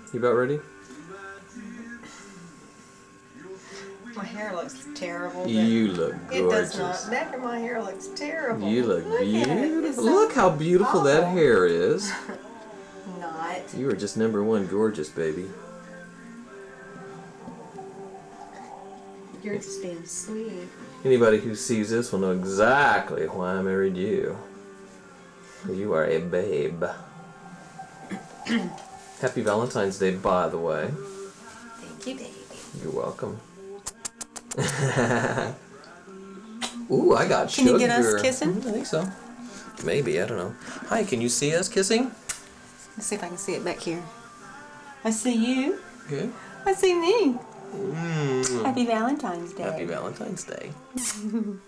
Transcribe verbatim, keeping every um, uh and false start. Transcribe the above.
You about ready? My hair looks terrible. You look gorgeous. It does not. Neck of my hair looks terrible. You look, look beautiful. So look how beautiful awful. that hair is. Not. You are just number one gorgeous, baby. You're just being sweet. Anybody who sees this will know exactly why I married you. You are a babe. Happy Valentine's Day, by the way. Thank you, baby. You're welcome. Ooh, I got Can sugar. you get us kissing? I think so. Maybe, I don't know. Hi, can you see us kissing? Let's see if I can see it back here. I see you. Okay. I see me. Mm. Happy Valentine's Day. Happy Valentine's Day.